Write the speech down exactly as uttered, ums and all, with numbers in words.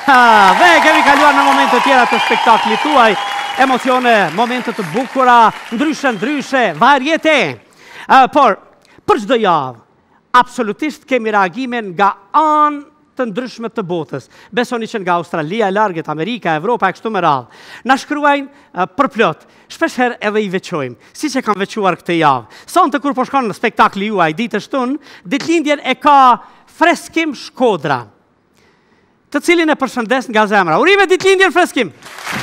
Ve kemi kaluar në momente tjera të spektaklit tuaj, emocione, momente të bukura, ndryshe ndryshe, varjete. Uh, por, për çdo javë, absolutisht kemi reagimin nga anë të ndryshme të botës. Besoni që nga Australia e largët, Amerika, Evropa e kështu me radhë. Na shkruajnë uh, për plot. Shpeshherë edhe i veçojmë, si që kam veçuar këtë javë. Sonte kur po shkon në spektakli juaj ditë shtunë, ditëlindjen e ka Freskim Shkodra, të cilin e përshëndes nga zemra. Urime ditëlindjen Freskim!